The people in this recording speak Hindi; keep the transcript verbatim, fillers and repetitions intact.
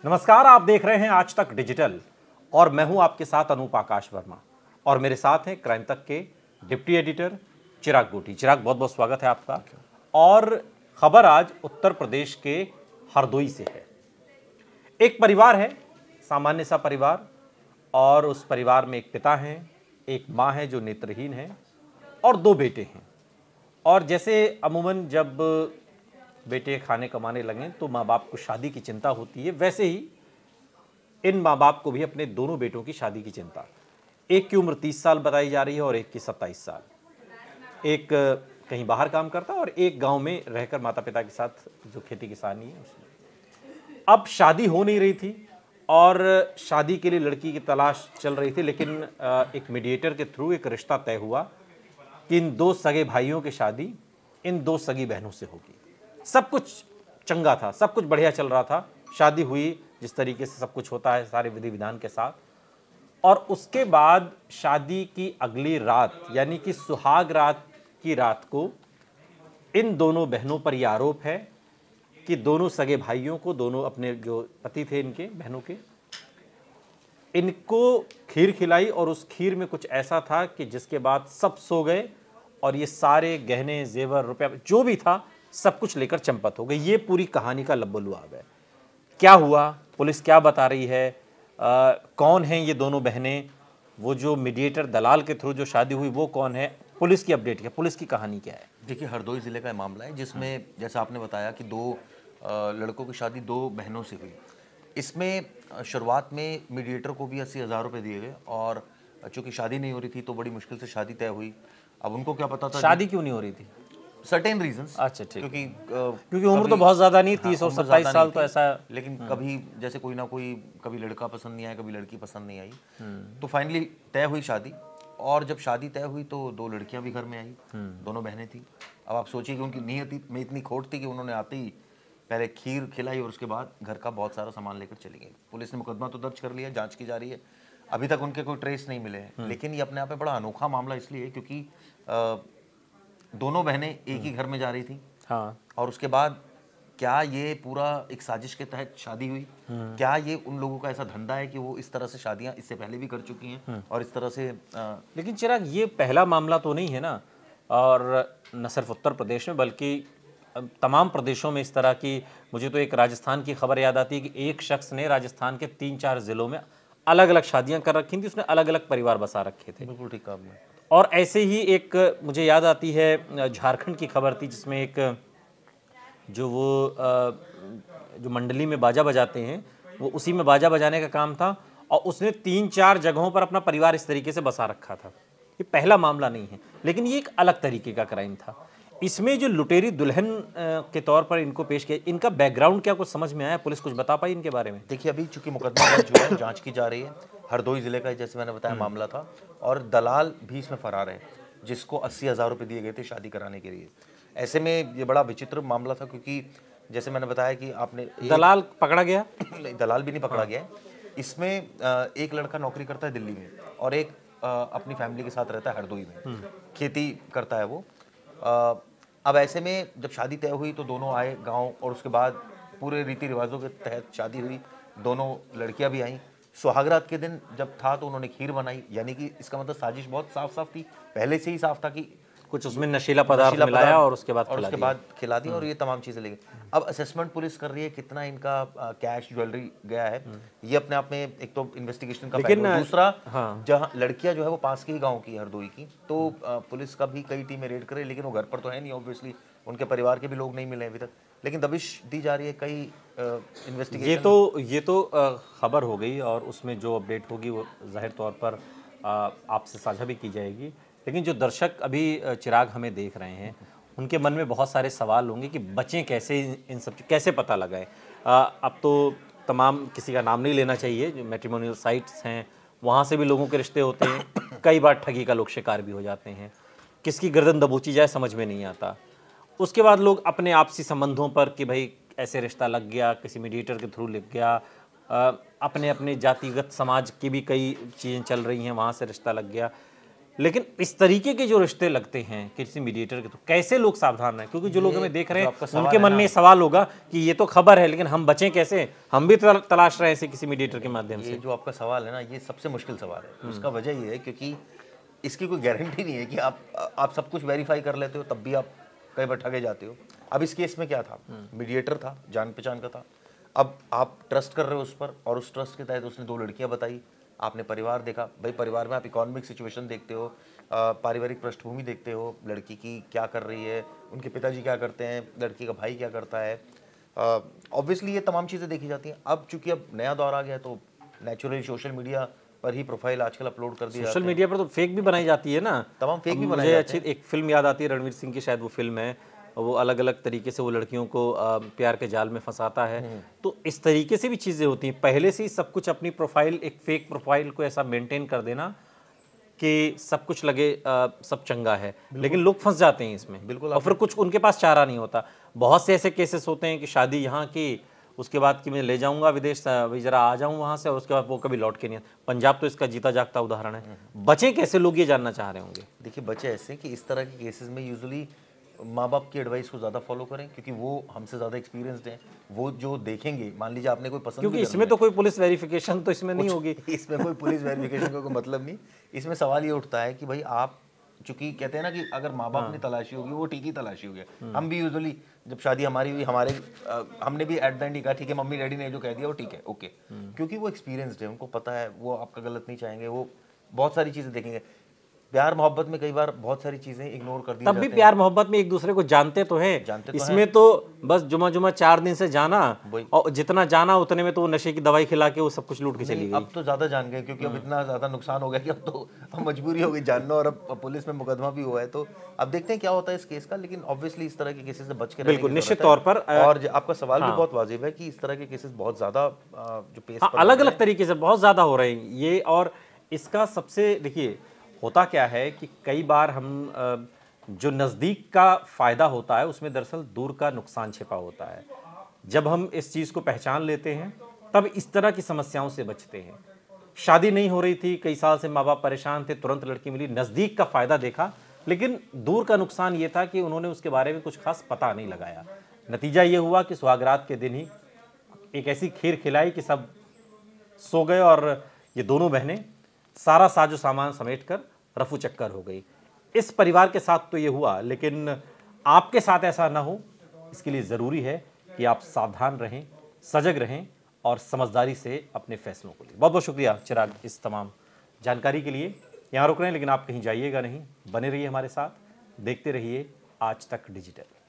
नमस्कार, आप देख रहे हैं आज तक डिजिटल और मैं हूं आपके साथ अनूप आकाश वर्मा और मेरे साथ हैं क्राइम तक के डिप्टी एडिटर चिराग गोटी। चिराग, बहुत बहुत स्वागत है आपका। और खबर आज उत्तर प्रदेश के हरदोई से है। एक परिवार है, सामान्य सा परिवार, और उस परिवार में एक पिता हैं, एक माँ है जो नेत्रहीन है और दो बेटे हैं। और जैसे अमूमन जब बेटे खाने कमाने लगें तो माँ बाप को शादी की चिंता होती है, वैसे ही इन माँ बाप को भी अपने दोनों बेटों की शादी की चिंता। एक की उम्र तीस साल बताई जा रही है और एक की सत्ताईस साल। एक कहीं बाहर काम करता है और एक गांव में रहकर माता पिता के साथ जो खेती किसानी है उसमें। अब शादी हो नहीं रही थी और शादी के लिए लड़की की तलाश चल रही थी, लेकिन एक मीडिएटर के थ्रू एक रिश्ता तय हुआ कि इन दो सगे भाइयों की शादी इन दो सगी बहनों से होगी। सब कुछ चंगा था, सब कुछ बढ़िया चल रहा था। शादी हुई जिस तरीके से सब कुछ होता है सारे विधि विधान के साथ, और उसके बाद शादी की अगली रात यानी कि सुहाग रात की रात को इन दोनों बहनों पर यह आरोप है कि दोनों सगे भाइयों को, दोनों अपने जो पति थे इनके बहनों के, इनको खीर खिलाई और उस खीर में कुछ ऐसा था कि जिसके बाद सब सो गए और ये सारे गहने जेवर रुपया जो भी था सब कुछ लेकर चंपत हो गई। ये पूरी कहानी का लब्बो-लुआब है। क्या हुआ, पुलिस क्या बता रही है, आ, कौन हैं ये दोनों बहनें, वो जो मीडिएटर दलाल के थ्रू जो शादी हुई वो कौन है, पुलिस की अपडेट क्या, पुलिस की कहानी क्या है। देखिए, हरदोई ज़िले का मामला है जिसमें जैसा आपने बताया कि दो आ, लड़कों की शादी दो बहनों से हुई। इसमें शुरुआत में मीडिएटर को भी अस्सी हज़ार रुपये दिए गए और चूँकि शादी नहीं हो रही थी तो बड़ी मुश्किल से शादी तय हुई। अब उनको क्या पता था शादी क्यों नहीं हो रही थी, सर्टेन रीजंस। अच्छा ठीक, क्योंकि क्योंकि उम्र तो बहुत ज़्यादा नहीं, तीस और सत्ताईस साल तो ऐसा, लेकिन कभी जैसे कोई ना कोई, कभी लड़का पसंद नहीं आया, कभी लड़की पसंद नहीं आई, तो फाइनली तय हुई शादी। और जब शादी तय हुई तो दो लड़कियां भी घर में आई, दोनों बहनें थी। अब आप सोचिए कि उनकी नीयत में इतनी खोट थी कि उन्होंने आते ही पहले खीर खिलाई और उसके बाद घर का बहुत सारा सामान लेकर चली गई। पुलिस ने मुकदमा तो दर्ज कर लिया, जांच की जा रही है, अभी तक उनके कोई ट्रेस नहीं मिले हैं। लेकिन ये अपने आप में बड़ा अनोखा मामला इसलिए क्योंकि दोनों बहनें एक ही घर में जा रही थी। हाँ। और उसके बाद क्या ये पूरा एक साजिश के तहत शादी हुई? क्या ये उन लोगों का ऐसा धंधा है कि वो इस तरह से शादियां इससे पहले भी कर चुकी हैं और इस तरह से आ... लेकिन चिराग, ये पहला मामला तो नहीं है ना, और न सिर्फ उत्तर प्रदेश में बल्कि तमाम प्रदेशों में इस तरह की। मुझे तो एक राजस्थान की खबर याद आती है कि एक शख्स ने राजस्थान के तीन चार जिलों में अलग अलग शादियां कर रखी थी, उसने अलग अलग परिवार बसा रखे थे। बिल्कुल ठीक कहा आपने। और ऐसे ही एक मुझे याद आती है झारखंड की खबर थी जिसमें एक जो वो जो मंडली में बाजा बजाते हैं, वो उसी में बाजा बजाने का काम था और उसने तीन चार जगहों पर अपना परिवार इस तरीके से बसा रखा था। ये पहला मामला नहीं है, लेकिन ये एक अलग तरीके का क्राइम था। इसमें जो लुटेरी दुल्हन के तौर पर इनको पेश किया, इनका बैकग्राउंड क्या कुछ समझ में आया, पुलिस कुछ बता पाई इनके बारे में? देखिए, अभी चूंकि मुकदमा दर्ज हुआ है, जांच की जा रही है। हरदोई जिले का जैसे मैंने बताया मामला था और दलाल भी इसमें फरार है जिसको अस्सी हज़ार रुपये दिए गए थे शादी कराने के लिए। ऐसे में ये बड़ा विचित्र मामला था क्योंकि जैसे मैंने बताया कि आपने दलाल पकड़ा गया, दलाल भी नहीं पकड़ा हाँ। गया है। इसमें एक लड़का नौकरी करता है दिल्ली में और एक अपनी फैमिली के साथ रहता है हरदोई में, खेती करता है वो। अब ऐसे में जब शादी तय हुई तो दोनों आए गांव और उसके बाद पूरे रीति रिवाजों के तहत शादी हुई। दोनों लड़कियां भी आईं। सुहागरात के दिन जब था तो उन्होंने खीर बनाई, यानी कि इसका मतलब साजिश बहुत साफ साफ थी, पहले से ही साफ था कि कुछ उसमें नशीला पदार्थ मिलाया और उसके बाद और उसके बाद खिला दी और ये तमाम चीजें ले गई। अब असेसमेंट पुलिस कर रही है कितना इनका कैश ज्वेलरी गया है, ये अपने आप में एक तो इन्वेस्टिगेशन का पहलू। दूसरा, हाँ। जहाँ लड़कियां जो है वो पास के ही गाँव की, हरदोई की, तो पुलिस का भी कई टीमें रेड करे, लेकिन वो घर पर तो है नहीं, ऑब्वियसली उनके परिवार के भी लोग नहीं मिले अभी तक, लेकिन दबिश दी जा रही है कई इन्वेस्टिगेशन। ये तो ये तो खबर हो गई और उसमें जो अपडेट होगी वो जाहिर तौर पर आपसे साझा भी की जाएगी। लेकिन जो दर्शक अभी चिराग हमें देख रहे हैं उनके मन में बहुत सारे सवाल होंगे कि बचें कैसे, इन सब कैसे पता लगाएं। अब तो तमाम, किसी का नाम नहीं लेना चाहिए, जो मैट्रिमोनियल साइट्स हैं वहाँ से भी लोगों के रिश्ते होते हैं, कई बार ठगी का लोग शिकार भी हो जाते हैं, किसकी गर्दन दबोची जाए समझ में नहीं आता। उसके बाद लोग अपने आपसी संबंधों पर कि भाई ऐसे रिश्ता लग गया, किसी मीडिएटर के थ्रू लग गया, अपने अपने जातिगत समाज की भी कई चीज़ें चल रही हैं, वहाँ से रिश्ता लग गया। लेकिन इस तरीके के जो रिश्ते लगते हैं किसी मीडिएटर के, तो कैसे लोग सावधान रहें? क्योंकि जो लोग हमें देख रहे हैं उनके मन में ये सवाल होगा कि ये तो खबर है लेकिन हम बचें कैसे, हम भी तलाश रहे हैं ऐसे किसी मीडिएटर के माध्यम से। ये जो आपका सवाल है ना, ये सबसे मुश्किल सवाल है। उसका वजह ये है क्योंकि इसकी कोई गारंटी नहीं है कि आप आप सब कुछ वेरीफाई कर लेते हो तब भी आप कहीं पर ठगे जाते हो। अब इस केस में क्या था, मीडिएटर था, जान पहचान का था। अब आप ट्रस्ट कर रहे हो उस पर, और उस ट्रस्ट के तहत उसने दो लड़कियां बताई, आपने परिवार देखा। भाई परिवार में आप इकोनॉमिक सिचुएशन देखते हो, पारिवारिक पृष्ठभूमि देखते हो, लड़की की क्या कर रही है, उनके पिताजी क्या करते हैं, लड़की का भाई क्या करता है, ऑब्वियसली ये तमाम चीज़ें देखी जाती हैं। अब चूंकि अब नया दौर आ गया तो नेचुरली सोशल मीडिया पर ही प्रोफाइल आजकल अपलोड कर दिया। सोशल मीडिया पर तो फेक भी बनाई जाती है ना, तमाम फेक भी बनाई मुझे जाती अच्छी एक फिल्म याद आती है, रणवीर सिंह की शायद वो फिल्म है, वो अलग अलग तरीके से वो लड़कियों को आ, प्यार के जाल में फंसाता है। तो इस तरीके से भी चीज़ें होती हैं, पहले से ही सब कुछ अपनी प्रोफाइल, एक फेक प्रोफाइल को ऐसा मेंटेन कर देना कि सब कुछ लगे आ, सब चंगा है, लेकिन लोग फंस जाते हैं इसमें। बिल्कुल। और फिर कुछ उनके पास चारा नहीं होता। बहुत से ऐसे केसेस होते हैं कि शादी यहाँ की, उसके बाद कि मैं ले जाऊंगा विदेश, भाई जरा आ जाऊं वहां से, और उसके बाद वो कभी लौट के नहीं। पंजाब तो इसका जीता जागता उदाहरण है। बचे कैसे लोग, ये जानना चाह रहे होंगे। देखिए बचे ऐसे कि इस तरह के केसेस में यूजुअली माँ बाप की एडवाइस को ज़्यादा फॉलो करें, क्योंकि वो हमसे ज़्यादा एक्सपीरियंसड हैं। वो जो देखेंगे, मान लीजिए आपने कोई पसंद, क्योंकि इसमें तो कोई पुलिस वेरिफिकेशन तो इसमें नहीं होगी। इसमें कोई पुलिस वेरिफिकेशन का कोई मतलब नहीं। इसमें सवाल ये उठता है कि भाई आप, चूंकि कहते हैं ना कि अगर माँ बाप ने तलाशी होगी वो ठीक ही तलाशी होगी। हम भी यूजुअली जब शादी हमारी हुई, हमारे आ, हमने भी एट द एंड कहा ठीक है, मम्मी डैडी ने जो कह दिया वो ठीक है, ओके, क्योंकि वो एक्सपीरियंसड है, उनको पता है, वो आपका गलत नहीं चाहेंगे, वो बहुत सारी चीज़ें देखेंगे। प्यार मोहब्बत में कई बार बहुत सारी चीजें इग्नोर कर दी तब भी प्यार मोहब्बत में एक दूसरे को जानते तो हैं, जानते तो इसमें तो बस जुमा जुमा चार दिन से जाना, और जितना जाना उतने में तो वो नशे की दवाई खिला के वो सब कुछ लूट के चली गई। अब तो ज्यादा जान गए, क्योंकि अब इतना ज्यादा नुकसान हो गया कि अब तो अब मजबूरी हो गई जानना, और अब पुलिस में मुकदमा भी हुआ है। तो अब देखते हैं क्या होता है इस केस का, लेकिन ऑब्वियसली इस तरह के केसेस से बच के बिल्कुल निश्चित तौर पर। और आपका सवाल भी बहुत वाजिब है कि इस तरह के केसेस बहुत ज्यादा जो पेश अलग अलग तरीके से बहुत ज्यादा हो रहे हैं ये। और इसका सबसे, देखिए होता क्या है कि कई बार हम जो नज़दीक का फ़ायदा होता है उसमें दरअसल दूर का नुकसान छिपा होता है। जब हम इस चीज़ को पहचान लेते हैं तब इस तरह की समस्याओं से बचते हैं। शादी नहीं हो रही थी, कई साल से माँ बाप परेशान थे, तुरंत लड़की मिली, नज़दीक का फ़ायदा देखा, लेकिन दूर का नुकसान ये था कि उन्होंने उसके बारे में कुछ खास पता नहीं लगाया। नतीजा ये हुआ कि सुहागरात के दिन ही एक ऐसी खीर खिलाई कि सब सो गए, और ये दोनों बहनें सारा साजो सामान समेटकर रफू चक्कर हो गई। इस परिवार के साथ तो ये हुआ, लेकिन आपके साथ ऐसा ना हो, इसके लिए ज़रूरी है कि आप सावधान रहें, सजग रहें और समझदारी से अपने फैसलों को लें। बहुत बहुत शुक्रिया चिराग इस तमाम जानकारी के लिए। यहाँ रुक रहे हैं लेकिन आप कहीं जाइएगा नहीं, बने रहिए हमारे साथ, देखते रहिए आज तक डिजिटल।